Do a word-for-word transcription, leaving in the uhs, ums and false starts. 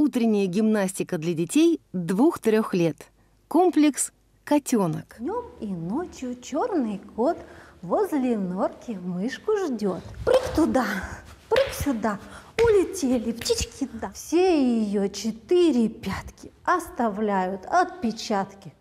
Утренняя гимнастика для детей двух-трёх лет. Комплекс «Котенок». Днем и ночью черный кот возле норки мышку ждет. Прыг туда, прыг сюда, улетели птички, да. Все ее четыре пятки оставляют отпечатки.